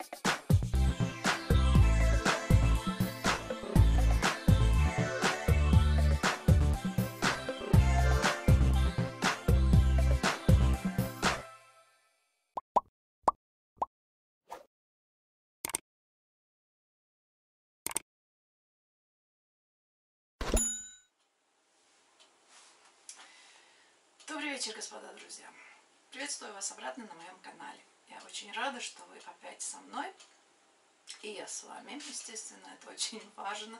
Добрый вечер, господа друзья! Приветствую вас обратно на моем канале. Я очень рада, что вы опять со мной, и я с вами. Естественно, это очень важно.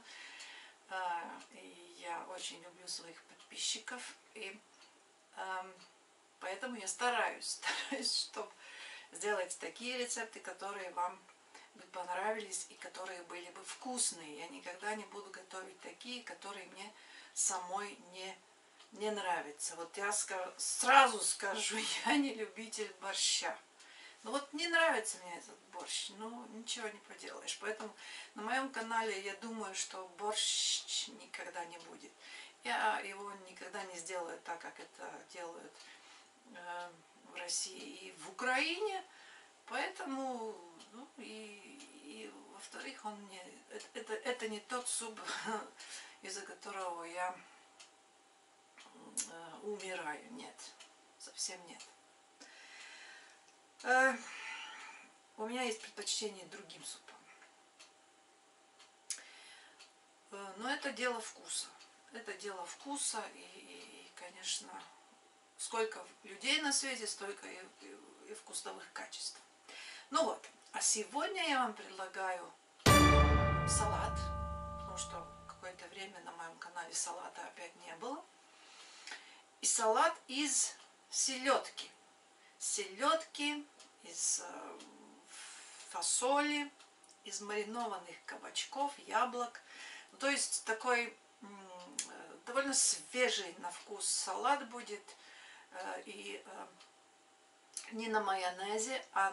И я очень люблю своих подписчиков, и поэтому я стараюсь, чтобы сделать такие рецепты, которые вам бы понравились и которые были бы вкусные. Я никогда не буду готовить такие, которые мне самой не нравится. Вот я сразу скажу, я не любитель борща. Ну вот не нравится мне этот борщ, ну ничего не поделаешь. Поэтому на моем канале я думаю, что борщ никогда не будет. Я его никогда не сделаю так, как это делают в России и в Украине. Поэтому, ну и во-вторых, это не тот суп, из-за которого я умираю. Нет, совсем нет. У меня есть предпочтение другим супам. Но это дело вкуса. Это дело вкуса и конечно, сколько людей на свете, столько и вкусовых качеств. Ну вот, а сегодня я вам предлагаю салат, потому что какое-то время на моем канале салата опять не было. И салат из селедки. Селедки, из фасоли, из маринованных кабачков, яблок. То есть такой довольно свежий на вкус салат будет. И не на майонезе, а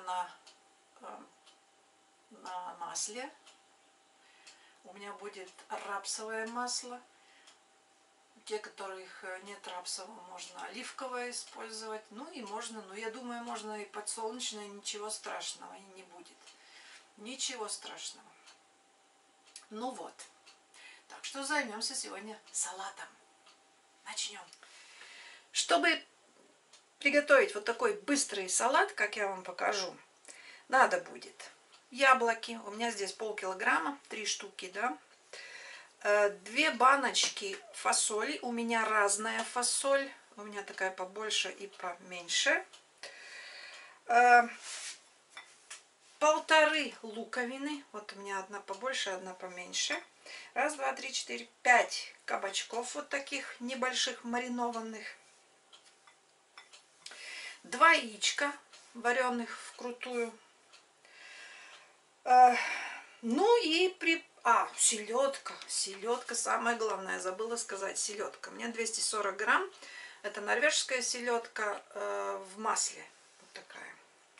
на масле. У меня будет рапсовое масло. Те, которых нет рапсового, можно оливковое использовать. Ну и можно, ну я думаю, можно и подсолнечное, ничего страшного и не будет. Ничего страшного. Ну вот. Так что займемся сегодня салатом. Начнем. Чтобы приготовить вот такой быстрый салат, как я вам покажу, надо будет яблоки. У меня здесь полкилограмма, 3 штуки, да. 2 баночки фасоли. У меня разная фасоль. У меня такая побольше и поменьше. 1,5 луковины. Вот у меня одна побольше, одна поменьше. 1, 2, 3, 4, 5 кабачков вот таких небольших маринованных. 2 яичка вареных вкрутую. Ну и селедка. Селедка самое главное, забыла сказать, селедка. У меня 240 грамм. Это норвежская селедка в масле. Вот такая.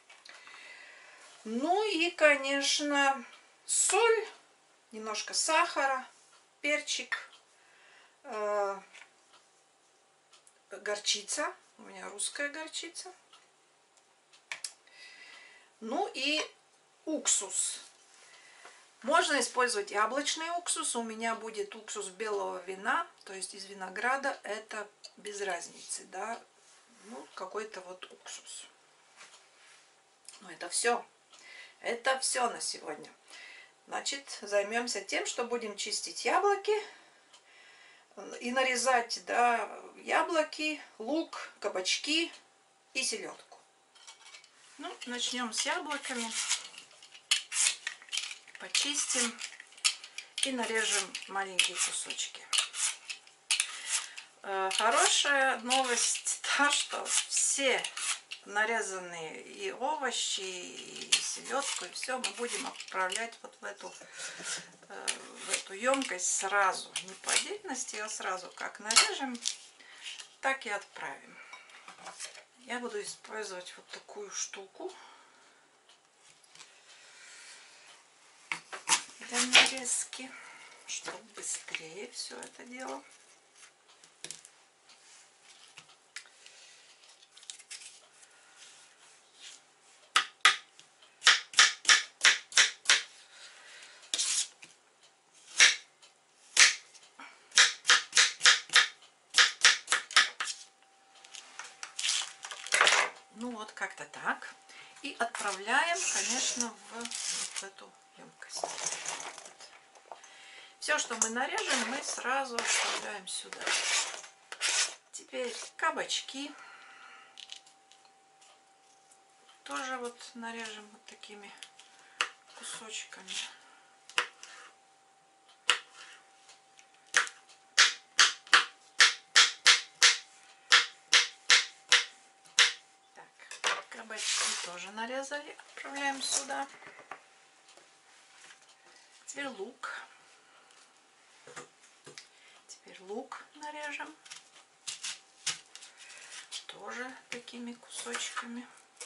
Ну и, конечно, соль, немножко сахара, перчик, горчица. У меня русская горчица. Ну и уксус. Можно использовать яблочный уксус. У меня будет уксус белого вина, то есть из винограда. Это без разницы, да. Ну, какой-то вот уксус. Ну, это все. Это все на сегодня. Значит, займемся тем, что будем чистить яблоки и нарезать, да, яблоки, лук, кабачки и селедку. Ну, начнем с яблоками. Почистим и нарежем маленькие кусочки. Хорошая новость та, что все нарезанные и овощи, и селедку, и все мы будем отправлять вот в эту емкость сразу. Не по отдельности, а сразу как нарежем, так и отправим. Я буду использовать вот такую штуку для нарезки, чтобы быстрее все это дело. как-то так. И отправляем, конечно, в эту емкость. Все, что мы нарежем, мы сразу отправляем сюда. Теперь кабачки. Тоже вот нарежем вот такими кусочками. Так, кабачки тоже нарезали, отправляем сюда. Теперь лук. Теперь лук нарежем. Тоже такими кусочками.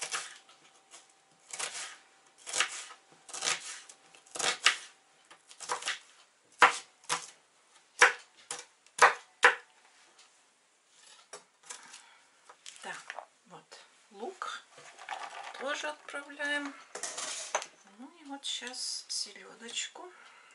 Так, вот лук тоже отправляем. Ну и вот сейчас селедочку.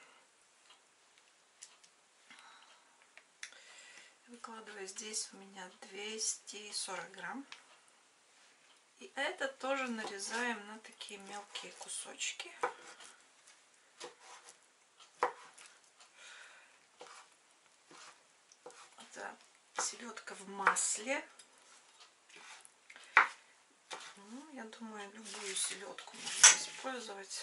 Выкладываю, здесь у меня 240 грамм. И это тоже нарезаем на такие мелкие кусочки. Это селедка в масле. Ну, я думаю, любую селедку можно использовать.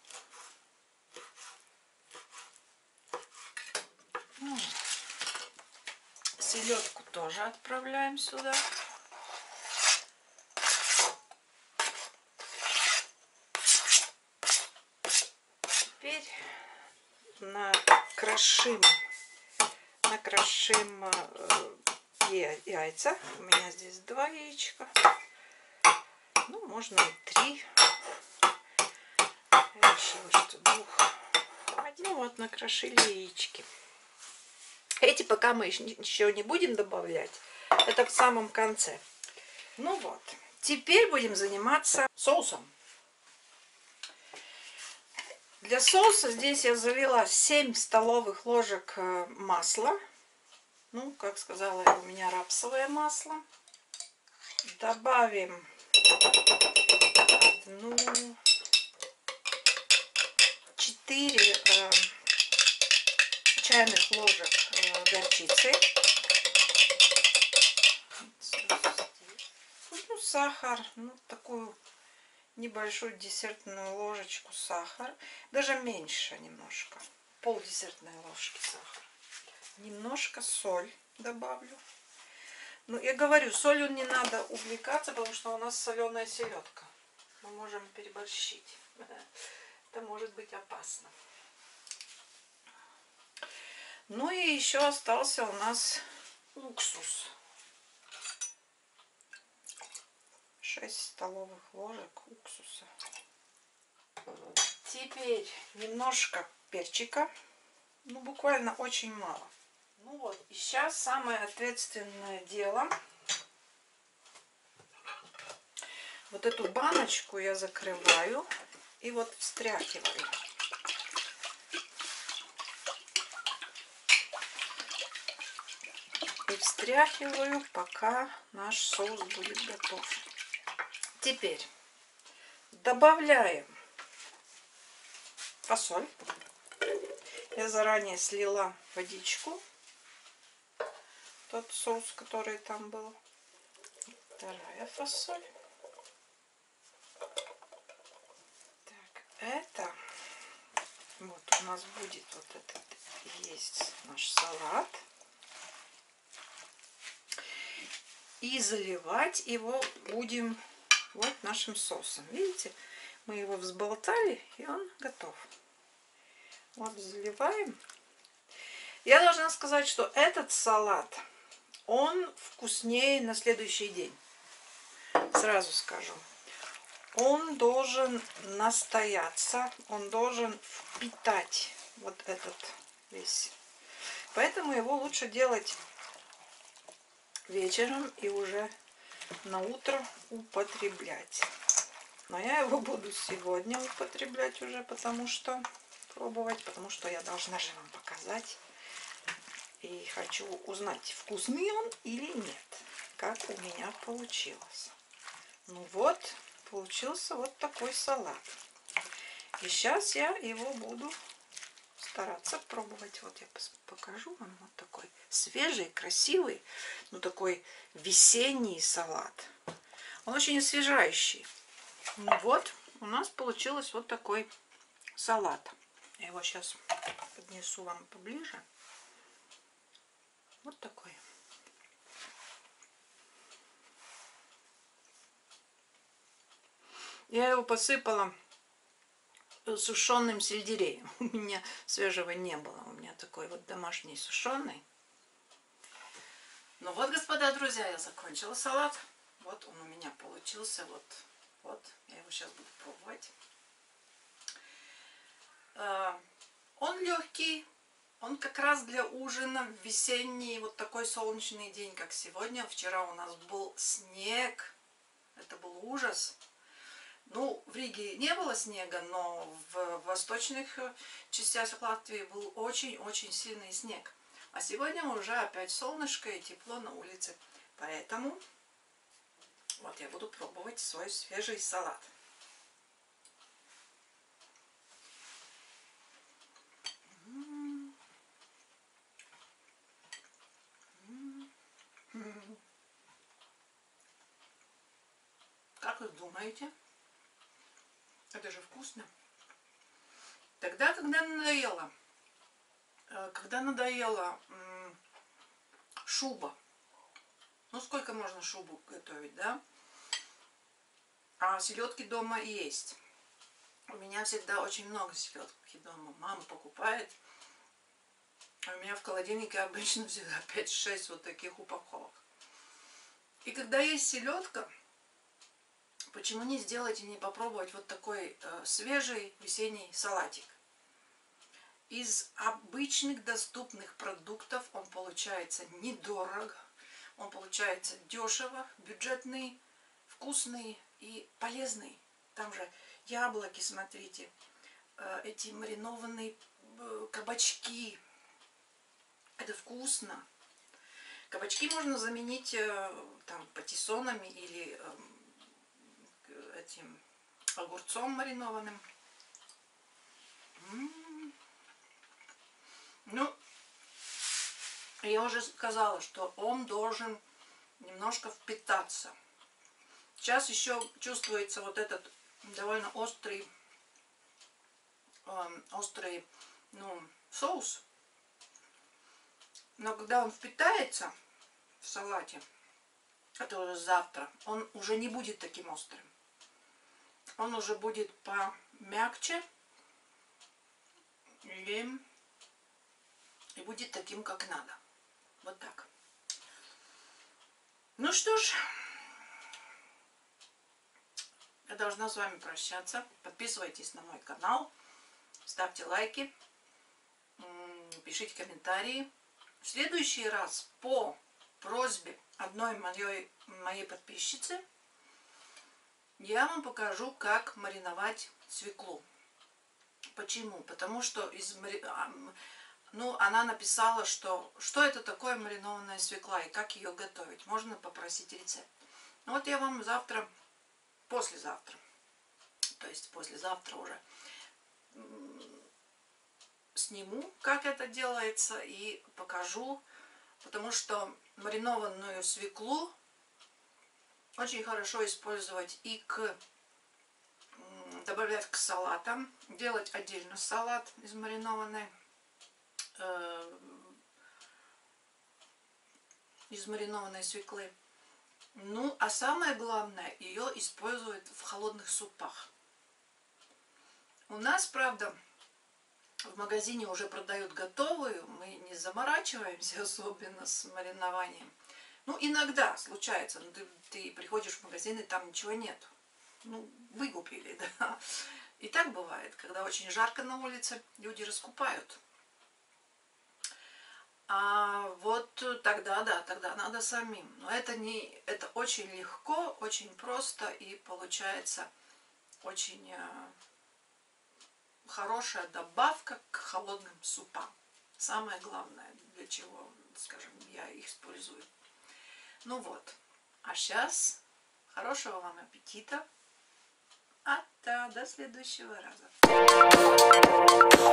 Ну, селедку тоже отправляем сюда. Теперь накрошим яйца. У меня здесь 2 яичка. Ну, можно и 3. Я решила, что 2. Ну вот, накрошили яички. Эти пока мы еще не будем добавлять. Это в самом конце. Ну вот. Теперь будем заниматься соусом. Для соуса здесь я залила 7 столовых ложек масла. Ну, как сказала, у меня рапсовое масло. Добавим 4 чайных ложек горчицы. Ну, сахар, ну, такую небольшую десертную ложечку сахара. Даже меньше немножко. Пол-десертной ложки сахара. Немножко соль добавлю. Ну, я говорю, солью не надо увлекаться, потому что у нас соленая селедка. Мы можем переборщить. Это может быть опасно. Ну и еще остался у нас уксус. 6 столовых ложек уксуса. Теперь немножко перчика. Ну, буквально очень мало. Ну вот, и сейчас самое ответственное дело. Вот эту баночку я закрываю и вот встряхиваю. И встряхиваю, пока наш соус будет готов. Теперь добавляем фасоль. Я заранее слила водичку. Тот соус, который там был. Вторая фасоль. Так, это вот у нас будет вот этот есть наш салат. И заливать его будем вот нашим соусом. Видите, мы его взболтали, и он готов. Вот заливаем. Я должна сказать, что этот салат, он вкуснее на следующий день. Сразу скажу. Он должен настояться, он должен впитать вот этот весь. Поэтому его лучше делать вечером и уже на утро употреблять. Но я его буду сегодня употреблять уже, потому что пробовать, потому что я должна же вам показать. И хочу узнать, вкусный он или нет, как у меня получилось. Ну вот, получился вот такой салат. И сейчас я его буду стараться пробовать. Вот я покажу вам. Вот такой свежий, красивый, ну такой весенний салат. Он очень освежающий. Ну вот, у нас получилось вот такой салат. Я его сейчас поднесу вам поближе. Вот такой. Я его посыпала сушеным сельдереем. У меня свежего не было. У меня такой вот домашний сушеный. Ну вот, господа, друзья, я закончила салат. Вот он у меня получился. Вот. Я его сейчас буду пробовать. Он легкий. Он как раз для ужина в весенний вот такой солнечный день, как сегодня. Вчера у нас был снег. Это был ужас. Ну, в Риге не было снега, но в восточных частях Латвии был очень-очень сильный снег. А сегодня уже опять солнышко и тепло на улице. Поэтому вот я буду пробовать свой свежий салат. Как вы думаете? Это же вкусно. Тогда, когда надоела шуба. Ну, сколько можно шубу готовить, да? А селедки дома есть. У меня всегда очень много селедки дома. Мама покупает. А у меня в холодильнике обычно всегда 5-6 вот таких упаковок. И когда есть селедка, почему не сделать и не попробовать вот такой свежий весенний салатик? Из обычных доступных продуктов он получается недорого, он получается дешево, бюджетный, вкусный и полезный. Там же яблоки, смотрите, эти маринованные кабачки. Это вкусно. Кабачки можно заменить там патиссонами или этим огурцом маринованным. Ну, я уже сказала, что он должен немножко впитаться. Сейчас еще чувствуется вот этот довольно острый соус. Но когда он впитается в салате, это уже завтра, он уже не будет таким острым. Он уже будет помягче и будет таким, как надо. Вот так. Ну что ж, я должна с вами прощаться. Подписывайтесь на мой канал, ставьте лайки, пишите комментарии. В следующий раз по просьбе одной моей подписчицы я вам покажу, как мариновать свеклу. Почему? Потому что она написала, что это такое маринованная свекла и как ее готовить. Можно попросить рецепт. Ну вот я вам послезавтра, то есть послезавтра уже сниму, как это делается, и покажу, потому что маринованную свеклу очень хорошо использовать и добавлять к салатам, делать отдельно салат из маринованной свеклы. Ну, а самое главное, ее используют в холодных супах. У нас, правда, в магазине уже продают готовую, мы не заморачиваемся особенно с маринованием. Ну, иногда случается, ты приходишь в магазин, и там ничего нет. Ну, выкупили, да. И так бывает, когда очень жарко на улице, люди раскупают. А вот тогда, да, тогда надо самим. Но это очень легко, очень просто, и получается очень хорошая добавка к холодным супам. Самое главное, для чего, скажем, я их использую. Ну вот. А сейчас хорошего вам аппетита. до следующего раза.